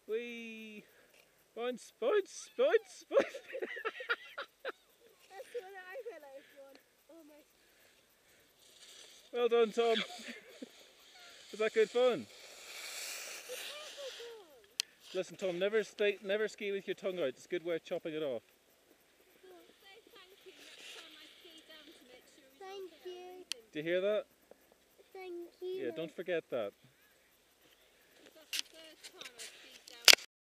Whee! Bounce, bounce, bounce, bounce! That's the one that I realised one. Almost. Well done, Tom. Was that good fun? Listen, Tom, never ski with your tongue out. It's a good way of chopping it off. Say thank you next time I ski down to make sure he's Thank you. Do you hear that? Thank you. Yeah, don't forget that.